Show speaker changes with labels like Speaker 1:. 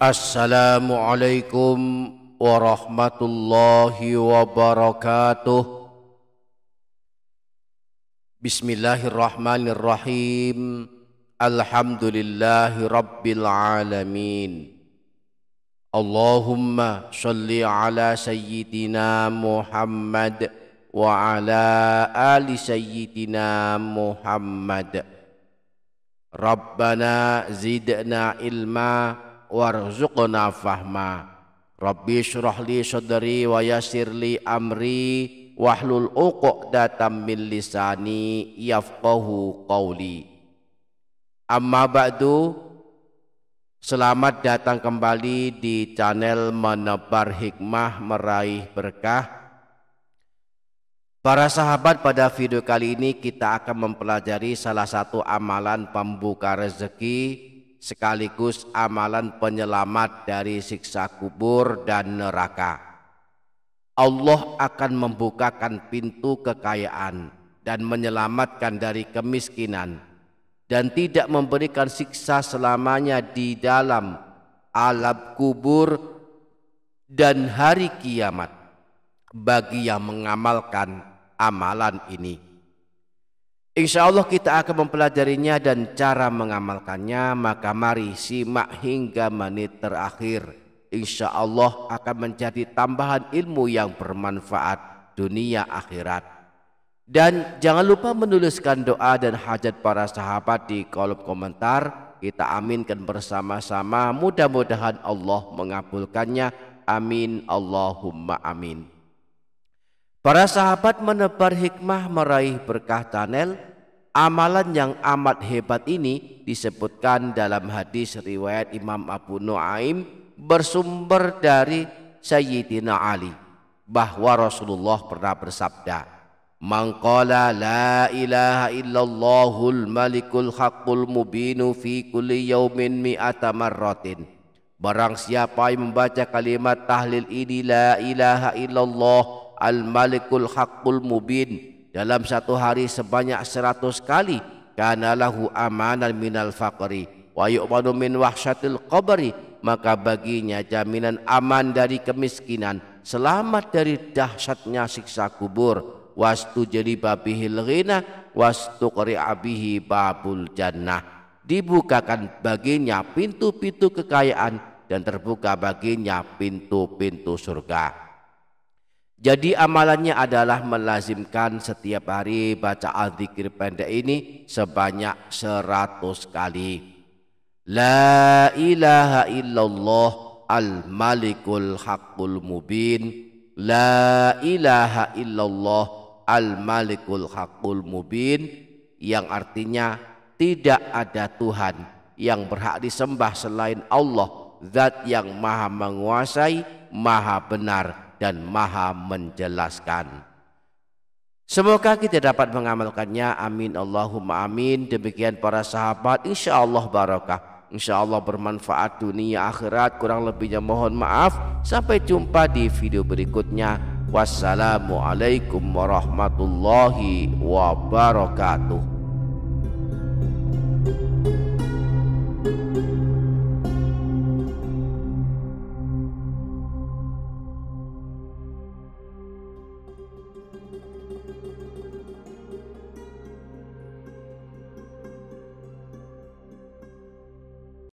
Speaker 1: Assalamualaikum warahmatullahi wabarakatuh. Bismillahirrahmanirrahim. Alhamdulillahi rabbil alamin. Allahumma sholli ala sayyidina Muhammad wa ala ali sayyidina Muhammad. Rabbana zidna ilma warzuqna fahma. Rabbi shrah li sadri wa yassir li amri wahlul 'uqdatam min lisani yafqahu qawli. Amma ba'du. Selamat datang kembali di channel Menebar Hikmah Meraih Berkah. Para sahabat, pada video kali ini kita akan mempelajari salah satu amalan pembuka rezeki sekaligus amalan penyelamat dari siksa kubur dan neraka. Allah akan membukakan pintu kekayaan dan menyelamatkan dari kemiskinan dan tidak memberikan siksa selamanya di dalam alam kubur dan hari kiamat bagi yang mengamalkan amalan ini. Insya Allah kita akan mempelajarinya dan cara mengamalkannya, maka mari simak hingga menit terakhir. Insya Allah akan menjadi tambahan ilmu yang bermanfaat dunia akhirat. Dan jangan lupa menuliskan doa dan hajat para sahabat di kolom komentar. Kita aminkan bersama-sama, mudah-mudahan Allah mengabulkannya. Amin Allahumma amin. Para sahabat Menebar Hikmah Meraih Berkah channel, amalan yang amat hebat ini disebutkan dalam hadis riwayat Imam Abu Nuaim bersumber dari Sayyidina Ali bahwa Rasulullah pernah bersabda, "Man qala la ilaha illallahul malikul haqqul mubinu fi kulli yaumin mi'ata marratin." Barang siapa yang membaca kalimat tahlil ini, la ilaha illallah al-malikul haqqul mubin, dalam satu hari sebanyak 100 kali, kana lahu amanan minal faqri wa yu'manu min wahsyatil qabri, maka baginya jaminan aman dari kemiskinan, selamat dari dahsyatnya siksa kubur, wastujriba bihil ghina wastuqri'a bihi babul jannah, dibukakan baginya pintu-pintu kekayaan dan terbuka baginya pintu-pintu surga. Jadi amalannya adalah melazimkan setiap hari baca al-dzikir pendek ini sebanyak 100 kali. La ilaha illallah al-malikul haqqul mubin. La ilaha illallah al-malikul haqqul mubin, yang artinya tidak ada Tuhan yang berhak disembah selain Allah, zat yang maha menguasai, maha benar dan maha menjelaskan. Semoga kita dapat mengamalkannya. Amin Allahumma amin. Demikian para sahabat, insya Allah barakah, insya Allah bermanfaat dunia akhirat. Kurang lebihnya mohon maaf. Sampai jumpa di video berikutnya. Wassalamualaikum warahmatullahi wabarakatuh.